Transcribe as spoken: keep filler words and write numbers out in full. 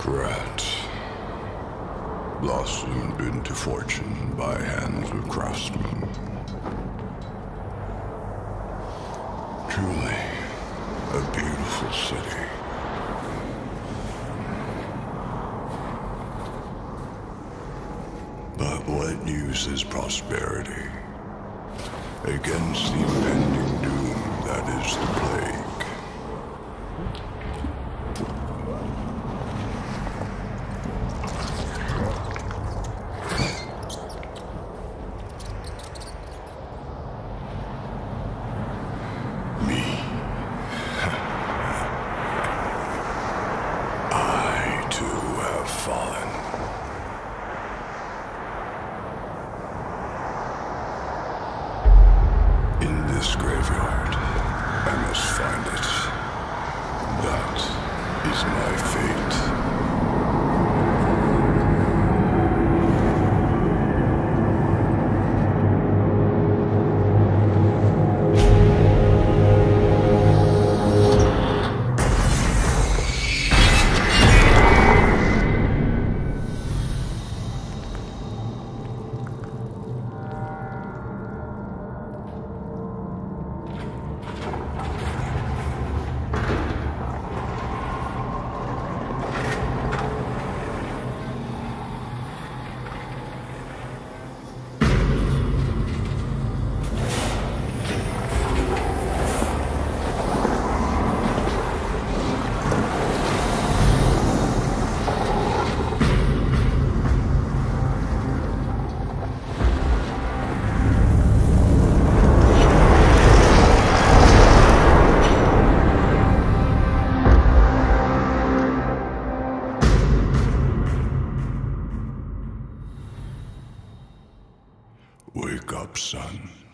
rat blossomed into fortune by hands of craftsmen. Truly a beautiful city. But what use is prosperity against the impending doom that is the plague? This graveyard, I must find it. That is my fate. Wake up, son.